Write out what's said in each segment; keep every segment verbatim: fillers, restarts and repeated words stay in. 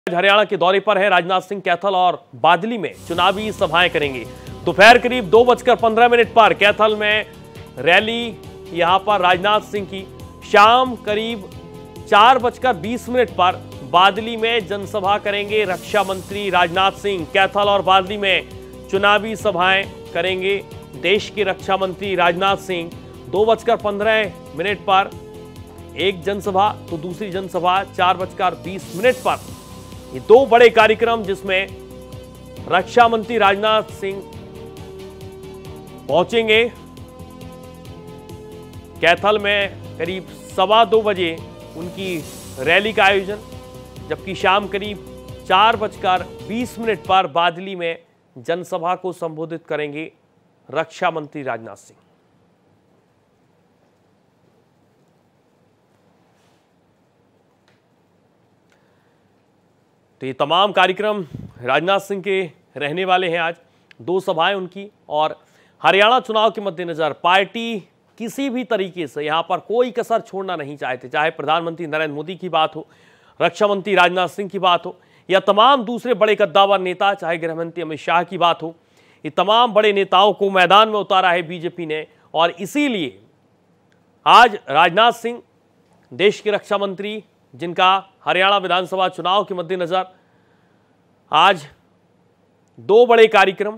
हरियाणा के दौरे पर हैं राजनाथ सिंह। कैथल और बादली में चुनावी सभाएं करेंगे। दोपहर करीब दो बजकर पंद्रह मिनट पर कैथल में रैली यहां पर राजनाथ सिंह की। शाम करीब चार बजकर बीस मिनट पर बादली में जनसभा करेंगे रक्षा मंत्री राजनाथ सिंह। कैथल और बादली में चुनावी सभाएं करेंगे देश के रक्षा मंत्री राजनाथ सिंह। दो बजकर पंद्रह मिनट पर एक जनसभा तो दूसरी जनसभा चार बजकर बीस मिनट पर। ये दो बड़े कार्यक्रम जिसमें रक्षा मंत्री राजनाथ सिंह पहुंचेंगे। कैथल में करीब सवा दो बजे उनकी रैली का आयोजन, जबकि शाम करीब चार बजकर बीस मिनट पर बादली में जनसभा को संबोधित करेंगे रक्षा मंत्री राजनाथ सिंह। तो ये तमाम कार्यक्रम राजनाथ सिंह के रहने वाले हैं। आज दो सभाएं उनकी, और हरियाणा चुनाव के मद्देनजर पार्टी किसी भी तरीके से यहां पर कोई कसर छोड़ना नहीं चाहते, चाहे प्रधानमंत्री नरेंद्र मोदी की बात हो, रक्षा मंत्री राजनाथ सिंह की बात हो, या तमाम दूसरे बड़े कद्दावर नेता, चाहे गृहमंत्री अमित शाह की बात हो। ये तमाम बड़े नेताओं को मैदान में उतारा है बीजेपी ने, और इसीलिए आज राजनाथ सिंह देश के रक्षा मंत्री, जिनका हरियाणा विधानसभा चुनाव के मद्देनजर आज दो बड़े कार्यक्रम,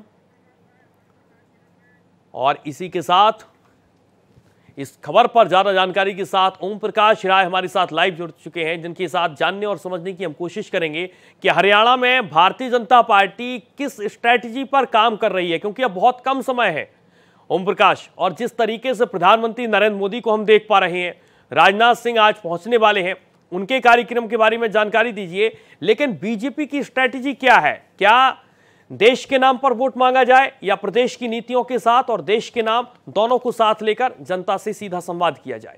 और इसी के साथ इस खबर पर ज्यादा जानकारी के साथ ओम प्रकाश राय हमारे साथ लाइव जुड़ चुके हैं, जिनके साथ जानने और समझने की हम कोशिश करेंगे कि हरियाणा में भारतीय जनता पार्टी किस स्ट्रैटेजी पर काम कर रही है, क्योंकि अब बहुत कम समय है ओम प्रकाश, और जिस तरीके से प्रधानमंत्री नरेंद्र मोदी को हम देख पा रहे हैं, राजनाथ सिंह आज पहुंचने वाले हैं, उनके कार्यक्रम के बारे में जानकारी दीजिए। लेकिन बीजेपी की स्ट्रैटेजी क्या है? क्या देश के नाम पर वोट मांगा जाए, या प्रदेश की नीतियों के साथ और देश के नाम दोनों को साथ लेकर जनता से सीधा संवाद किया जाए?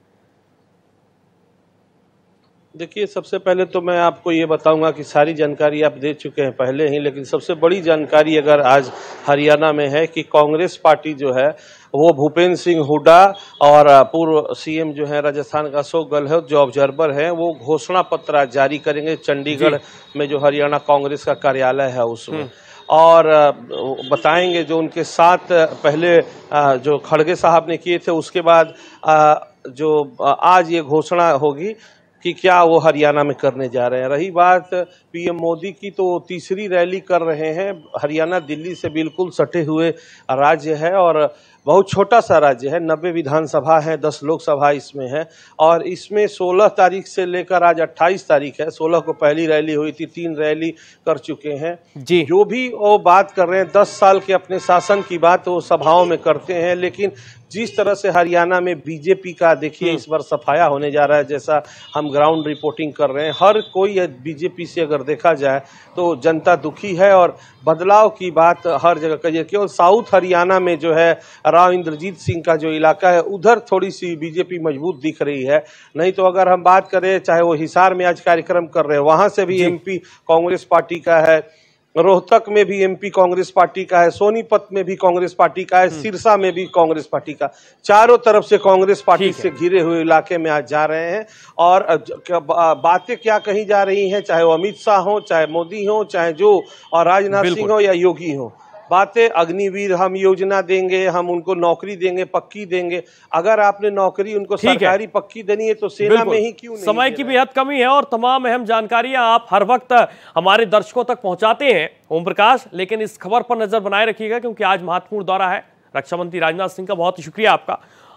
देखिए, सबसे पहले तो मैं आपको ये बताऊंगा कि सारी जानकारी आप दे चुके हैं पहले ही, लेकिन सबसे बड़ी जानकारी अगर आज हरियाणा में है कि कांग्रेस पार्टी जो है वो भूपेंद्र सिंह हुड्डा और पूर्व सीएम जो है राजस्थान का अशोक गहलोत जो ऑब्जर्वर हैं, वो घोषणा पत्र जारी करेंगे चंडीगढ़ में जो हरियाणा कांग्रेस का कार्यालय है उसमें, और बताएंगे जो उनके साथ पहले जो खड़गे साहब ने किए थे, उसके बाद जो आज ये घोषणा होगी कि क्या वो हरियाणा में करने जा रहे हैं। रही बात पीएम मोदी की, तो तीसरी रैली कर रहे हैं। हरियाणा दिल्ली से बिल्कुल सटे हुए राज्य है और बहुत छोटा सा राज्य है। नब्बे विधानसभा है, दस लोकसभा इसमें है, और इसमें सोलह तारीख से लेकर आज अट्ठाईस तारीख है। सोलह को पहली रैली हुई थी, तीन रैली कर चुके हैं जी। जो भी वो बात कर रहे हैं, दस साल के अपने शासन की बात वो सभाओं में करते हैं, लेकिन जिस तरह से हरियाणा में बीजेपी का देखिए इस बार सफाया होने जा रहा है, जैसा हम ग्राउंड रिपोर्टिंग कर रहे हैं, हर कोई बीजेपी से अगर देखा जाए तो जनता दुखी है, और बदलाव की बात हर जगह कही। केवल साउथ हरियाणा में जो है राव इंद्रजीत सिंह का जो इलाका है, उधर थोड़ी सी बीजेपी मजबूत दिख रही है। नहीं तो अगर हम बात करें, चाहे वो हिसार में आज कार्यक्रम कर रहे हैं, वहां से भी एमपी कांग्रेस पार्टी का है, रोहतक में भी एमपी कांग्रेस पार्टी का है, सोनीपत में भी कांग्रेस पार्टी का है, सिरसा में भी कांग्रेस पार्टी का, चारों तरफ से कांग्रेस पार्टी से घिरे हुए इलाके में आज जा रहे हैं। और बातें क्या कही जा रही हैं, चाहे वो अमित शाह हो, चाहे मोदी हो, चाहे जो और राजनाथ सिंह हो या योगी हो, बातें अग्निवीर हम योजना देंगे, हम उनको नौकरी देंगे, पक्की देंगे। अगर आपने नौकरी उनको सरकारी पक्की देनी है तो सेना में ही क्यों नहीं? समय की बेहद कमी है, और तमाम अहम जानकारियां आप हर वक्त हमारे दर्शकों तक पहुंचाते हैं ओम प्रकाश, लेकिन इस खबर पर नजर बनाए रखिएगा, क्योंकि आज महत्वपूर्ण दौरा है रक्षा मंत्री राजनाथ सिंह का। बहुत शुक्रिया आपका।